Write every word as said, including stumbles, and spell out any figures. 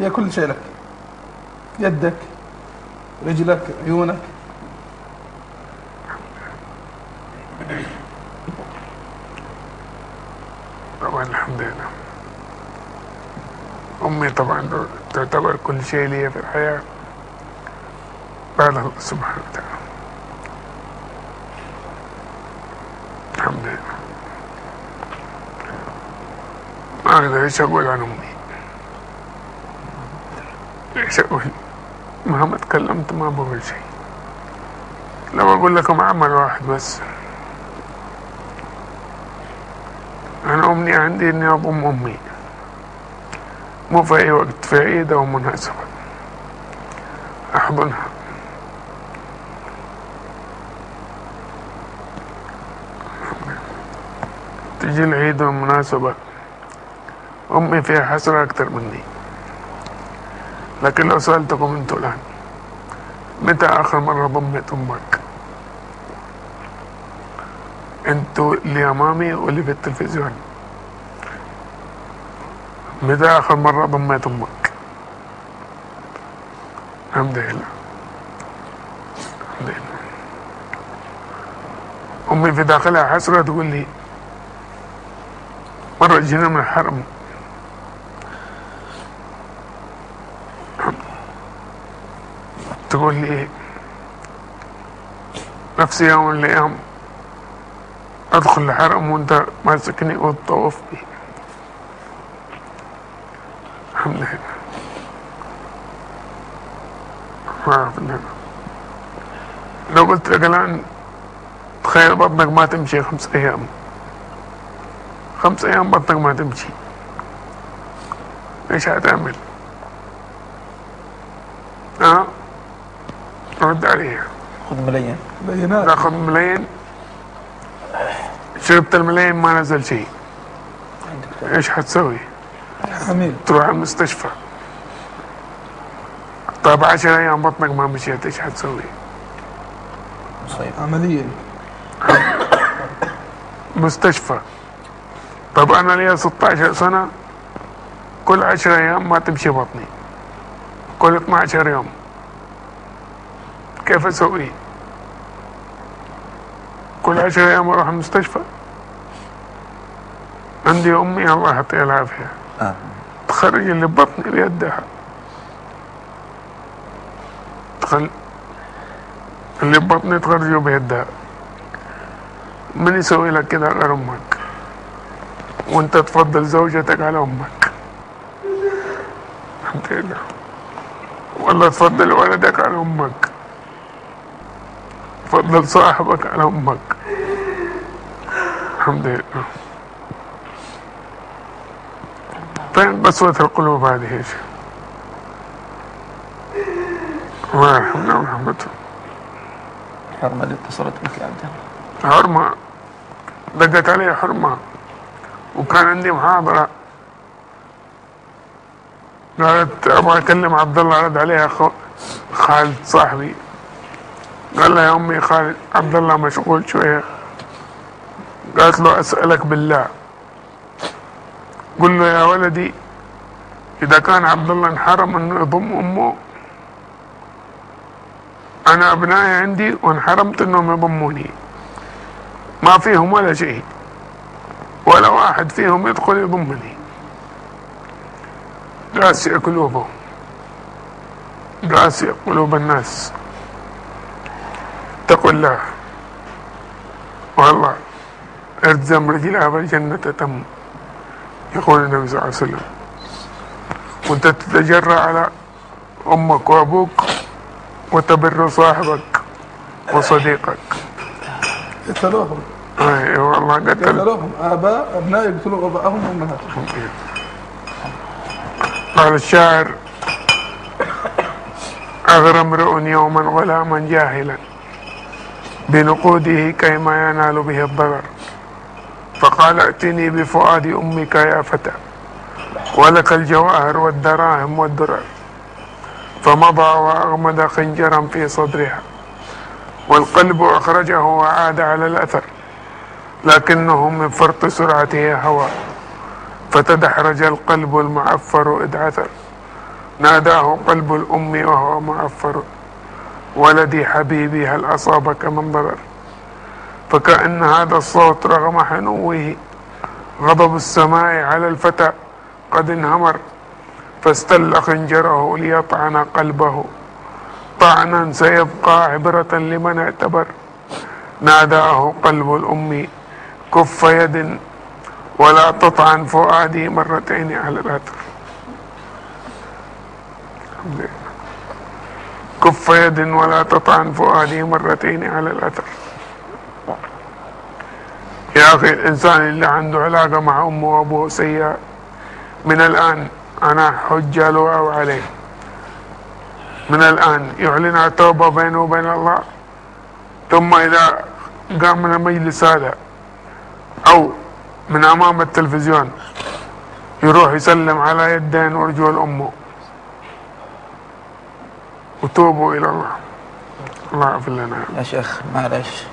هي كل شيء لك، يدك، رجلك، عيونك. طبعا الحمد لله. أمي طبعا تعتبر كل شيء لي في الحياة بعد الله سبحانه وتعالى. الحمد لله. ما أقدر إيش أقول عن أمي، إيش أقول؟ مهما تكلمت ما بقول شيء. لو أقول لكم عمل واحد بس، أنا أمنية عندي إني أضم أمي، مو في أي وقت، في عيد أو مناسبة أحضنها. تجي العيد والمناسبة أمي فيها حسرة أكتر مني. لكن لو سألتكم أنتوا الآن متى آخر مرة ضمت أمك؟ أنتوا اللي أمامي واللي في التلفزيون، متى آخر مرة ضميت أمك؟ الحمد لله. الحمد لله. أمي في داخلها حسرة تقول لي مرة جينا من الحرم تقول لي نفس يوم من الأيام أدخل الحرم وأنت ماسكني وتطوف بي. الحمد لله. ما أعرف. لو قلت لك الآن تخيل بطنك ما تمشي خمس أيام، خمس أيام بطنك ما تمشي، إيش هتعمل؟ ها؟ رد عليها. خذ ملايين. ملايينات. تاخذ ملايين، شربت الملايين ما نزل شيء، ايش حتسوي؟ حميل. تروح المستشفى. طيب عشر ايام بطنك ما مشيت، ايش حتسوي؟ مصيبة. عمليا. مستشفى. طيب انا لي ستة عشر سنة كل عشر ايام ما تمشي بطني، كل اثني عشر يوم، كيف اسوي؟ كل عشر ايام اروح المستشفى؟ عندي امي الله يعطيها العافيه آه. تخرج اللي ببطني بيدها، تخل اللي ببطني تخرجه بيدها. من يسوي لك كده غير امك؟ وانت تفضل زوجتك على امك، الحمد لله. والله تفضل ولدك على امك، تفضل صاحبك على امك، الحمد لله. فين قسوة القلوب هذه؟ ايش؟ الله يرحمنا ورحمته. الحرمة اللي اتصلت بك يا عبد الله. حرمة، دقت علي حرمة وكان عندي محاضرة، قالت ابغى اكلم عبد الله، رد عليها خالد صاحبي قال لها يا امي خالد عبد الله مشغول شوية. قالت له اسألك بالله قل له يا ولدي اذا كان عبد الله انحرم انه يضم امه، انا ابنائي عندي وانحرمت انهم يضموني، ما فيهم ولا شيء، ولا واحد فيهم يدخل يضمني. قاسية قلوبهم، قاسية قلوب الناس. اتقوا الله والله، ارزم رجلها بالجنة تم، يقول النبي صلى الله عليه وسلم. وانت تتجرأ على امك وابوك وتبر صاحبك وصديقك. قتلوهم. اي والله قتل. قتلوهم اباء، ابناء يقتلوا ابائهم وامهاتهم. قال الشاعر اغرى امرؤ يوما غلاما جاهلا بنقوده كيما ينال به الضرر، فقال ائتني بفؤاد امك يا فتى ولك الجواهر والدراهم والدرر، فمضى واغمد خنجرا في صدرها والقلب اخرجه وعاد على الاثر، لكنه من فرط سرعته هوى فتدحرج القلب المعفر إذ عثر، ناداه قلب الأم وهو معفر ولدي حبيبي هل أصابك من ضرر فكأن هذا الصوت رغم حنوه غضب السماء على الفتى قد انهمر فاستل خنجره ليطعن قلبه طعنا سيبقى عبرة لمن اعتبر ناداه قلب الأم كف يد ولا تطعن فؤادي مرتين على الأثر كف يد ولا تطعن فؤادي مرتين على الأثر. يا أخي الإنسان اللي عنده علاقة مع أمه وأبوه سيئة من الآن أنا حج له أو عليه من الآن يعلن توبة بينه وبين الله ثم إذا قام من المجلس هذا أو من أمام التلفزيون يروح يسلم على يدين ورجول أمه وتوبوا إلى الله. الله يغفر لنا يا شيخ معلش